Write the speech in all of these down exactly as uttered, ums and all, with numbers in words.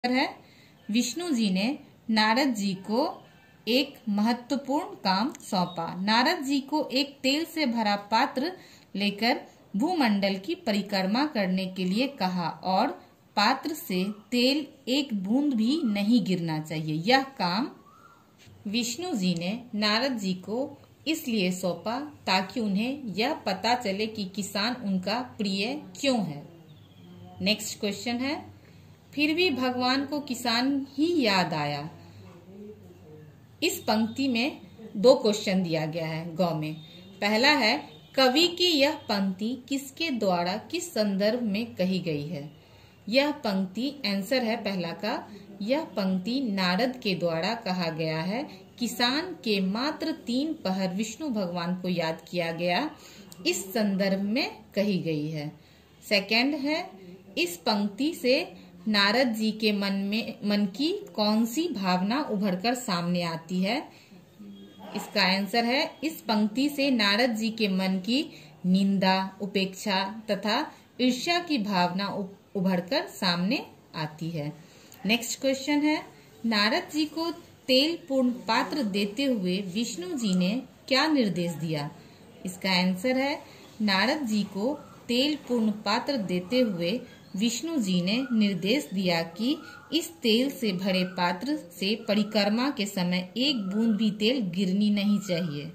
है विष्णु जी ने नारद जी को एक महत्वपूर्ण काम सौंपा। नारद जी को एक तेल से भरा पात्र लेकर भूमंडल की परिक्रमा करने के लिए कहा और पात्र से तेल एक बूंद भी नहीं गिरना चाहिए। यह काम विष्णु जी ने नारद जी को इसलिए सौंपा ताकि उन्हें यह पता चले कि किसान उनका प्रिय क्यों है। नेक्स्ट क्वेश्चन है, फिर भी भगवान को किसान ही याद आया। इस पंक्ति में दो क्वेश्चन दिया गया है गौ में। पहला है, कवि की यह पंक्ति किसके द्वारा किस संदर्भ में कही गई है। यह पंक्ति आंसर है पहला का, यह पंक्ति नारद के द्वारा कहा गया है। किसान के मात्र तीन पहर विष्णु भगवान को याद किया गया, इस संदर्भ में कही गई है। सेकंड है, इस पंक्ति से नारद जी के मन में मन की कौन सी भावना उभरकर सामने आती है। इसका आंसर है, इस पंक्ति से नारद जी के मन की निंदा, उपेक्षा तथा ईर्ष्या की भावना उभरकर सामने आती है। नेक्स्ट क्वेश्चन है, नारद जी को तेल पूर्ण पात्र देते हुए विष्णु जी ने क्या निर्देश दिया। इसका आंसर है, नारद जी को तेल पूर्ण पात्र देते हुए विष्णु जी ने निर्देश दिया कि इस तेल से भरे पात्र से परिक्रमा के समय एक बूंद भी तेल गिरनी नहीं चाहिए।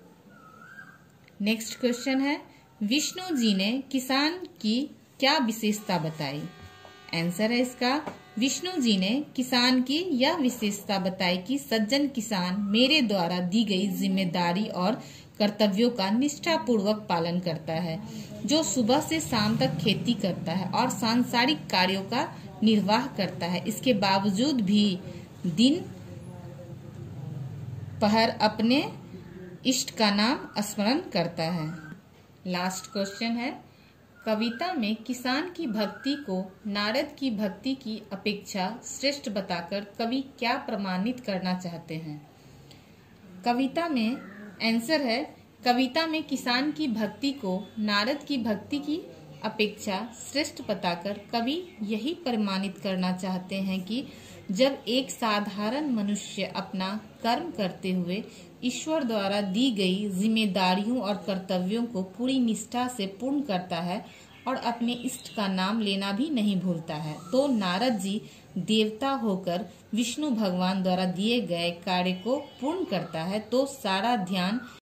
नेक्स्ट क्वेश्चन है, विष्णु जी ने किसान की क्या विशेषता बताई। आंसर है इसका, विष्णु जी ने किसान की यह विशेषता बताई कि सज्जन किसान मेरे द्वारा दी गई जिम्मेदारी और कर्तव्यों का निष्ठा पूर्वक पालन करता है, जो सुबह से शाम तक खेती करता है और सांसारिक कार्यों का निर्वाह करता है। इसके बावजूद भी दिन पहर अपने इष्ट का नाम स्मरण करता है। लास्ट क्वेश्चन है, कविता में किसान की भक्ति को नारद की भक्ति की अपेक्षा श्रेष्ठ बताकर कवि क्या प्रमाणित करना चाहते हैं। कविता में आंसर है, कविता में किसान की भक्ति को नारद की भक्ति की अपेक्षा श्रेष्ठ बताकर कवि यही प्रमाणित करना चाहते हैं कि जब एक साधारण मनुष्य अपना कर्म करते हुए ईश्वर द्वारा दी गई जिम्मेदारियों और कर्तव्यों को पूरी निष्ठा से पूर्ण करता है और अपने इष्ट का नाम लेना भी नहीं भूलता है, तो नारद जी देवता होकर विष्णु भगवान द्वारा दिए गए कार्य को पूर्ण करता है, तो सारा ध्यान